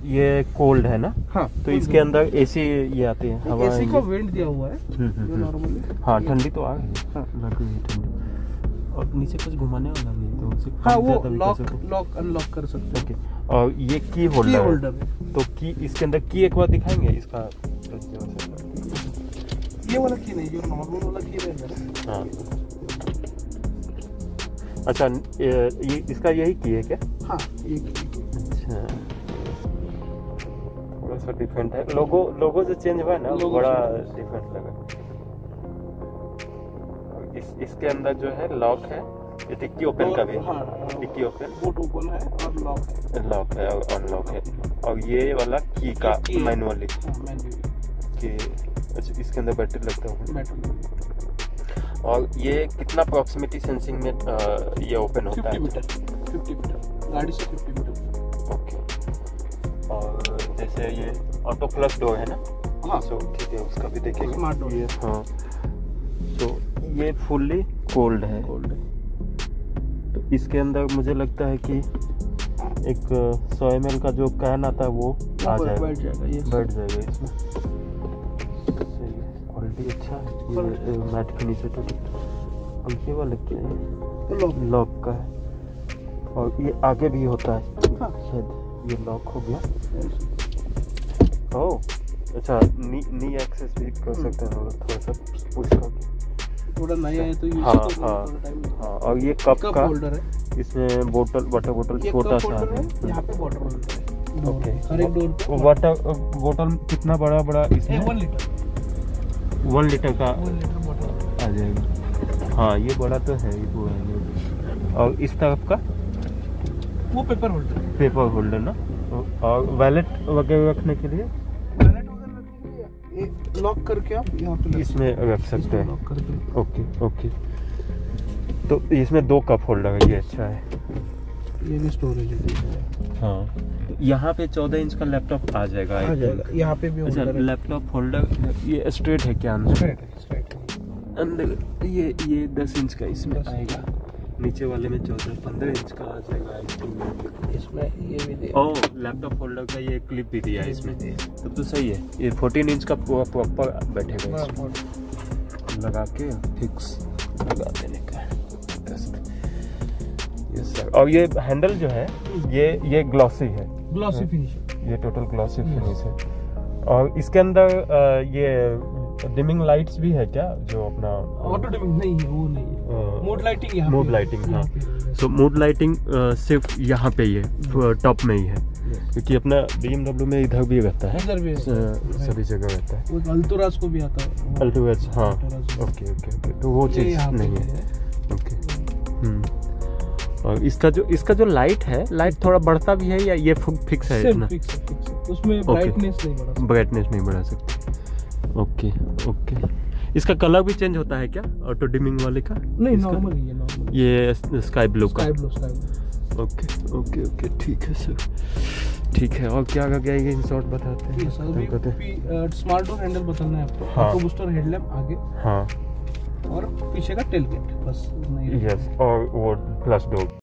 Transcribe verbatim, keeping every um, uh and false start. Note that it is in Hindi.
ये कोल्ड है ना? हाँ, तो इसके अंदर एसी ये आती है हवा, एसी का वेंट दिया हुआ है जो नॉर्मली। हाँ, ठंडी तो आ गई है। हाँ, लग रही है ठंडी। और नीचे कुछ घुमाने वाला भी है तो उसे हाँ, वो लॉक लॉक अनलॉक कर सकते हैं। ओके। और ये की होल्डर की होल्डर है। तो की इसके अंदर की एक बार दिखाएंगे इसका? ये वाला की नहीं, जो नॉर्मल वाला की रहेगा। हाँ, अच्छा, ये इसका यही की है क्या? हाँ, ये की। अच्छा, थोड़ा सा डिफरेंट है। लोगो लोगो जो चेंज हुआ है ना, बड़ा डिफरेंट लगा। इस इसके अंदर जो है लॉक है, ये डिक्की ओपन का भी। हाँ, डिक्की ओपन, बूट ओपन है और लॉक है। लॉक है और अनलॉक है। और ये वाला की का मैनुअली कि अच्छा, इसके अंदर बैटरी लगता है। बैटरी। और ये कितना प्रॉक्सिमिटी सेंसिंग में आ, ये ओपन होता है? मीटर फिफ्टी मीटर गाड़ी से फिफ्टी मीटर। ओके। और जैसे ये ऑटो प्लस डोर है ना? हाँ, तो ठीक है, उसका भी देखेंगे। Smart door. ये हाँ, तो ये फुल्ली कोल्ड है। कोल्ड है। तो इसके अंदर मुझे लगता है कि एक सौ एम एल का जो कैन आता है वो आ जाएगा, बैठ जाएगा। ये बैठ जाएगा इसमें। क्वालिटी अच्छा है, ये मैट फिनिश है। तो और ये वाला क्या है? लॉक का है। और ये आगे भी होता है। हाँ, शायद ये लॉक हो गया। ओह अच्छा, नी नी एक्सेस भी कर सकते हैं थोड़ा सा पुश करके। थोड़ा नया है तो यूज हाँ, तो हाँ, थोड़ा टाइम। हाँ। और ये कप का होल्डर है। इसमें बोतल, वाटर बोतल छोटा सा है। यहाँ पे वाटर होल्डर है। ओके। हर एक डोर पे वाटर बोतल कितना बड़ा बड़ा इसमें? वन लीटर वन लीटर का वन लीटर बोतल आ जाएगा। हाँ, ये बड़ा तो है ही पूरा। और इस तरफ का वो पेपर होल्डर पेपर होल्डर ना? और वैलेट वगैरह रखने के लिए? वैलेट वगैरह रखने के लिए लॉक करके आप यहाँ पे इसमें रख सकते हैं। लॉक करके। Okay okay. तो इसमें दो कप होल्डर है, ये अच्छा है। ये भी स्टोरेज है। हाँ, यहाँ पे चौदह इंच का लैपटॉप आ जाएगा। आ जाएगा। यहाँ पे भी अच्छा, लैपटॉप होल्डर ये स्ट्रेट है क्या? स्ट्रेट है, स्ट्रेट है। अंदर ये ये दस इंच का इसमें आएगा। नीचे वाले में चौदह पंद्रह इंच का आ जाएगा। इसमें ये भी दे। ओह, लैपटॉप होल्डर का ये क्लिप भी दिया है इसमें। तब तो सही है। ये फोर्टीन इंच का प्रॉपर बैठेगा इसमें। लगा के फिक्स लगा देने का। Yes sir. और ये हैंडल जो है ये ये ग्लॉसी है। Glossy finish. ये टोटल ग्लॉसी फिनिश है। और इसके अंदर ये डिमिंग लाइट्स भी है क्या? जो अपना ऑटो डिमिंग नहीं है, वो नहीं है। मोड लाइटिंग यहाँ मोड लाइटिंग। हाँ, सो मोड लाइटिंग सिर्फ यहाँ पे ही है, टॉप में ही है। क्योंकि अपना बी एम डब्ल्यू में इधर भी रहता है, इधर भी सभी जगह रहता है। वो अल्टोरास को भी आता है। अल्टोरास, हाँ। Okay okay okay. तो वो चीज़ नहीं है। ओके। हम्म। और इसका जो इसका जो लाइट है, लाइट थोड़ा बढ़ता भी है या ये फिक्स है इतना? फिक्स है, फिक्स है। उसमें ब्राइटनेस नहीं बढ़ा, ब्राइटनेस नहीं बढ़ा सकते। Okay okay. इसका कलर भी चेंज होता है क्या ऑटो डिमिंग वाले का? नहीं, नॉर्मल ही है। नॉर्मल ये स्काई ब्लू का। Sky blue, sky blue. Okay okay okay, ठीक है सर। ठीक है, और क्या क्या ये इन शॉर्ट बताते हैं? स्मार्ट डोर हैंडल बताना है आपको। हाँ। आपको बूस्टर हेडलैम्प आगे, हाँ, और पीछे का टेल गेट, बस। यस, और वो प्लस डोर।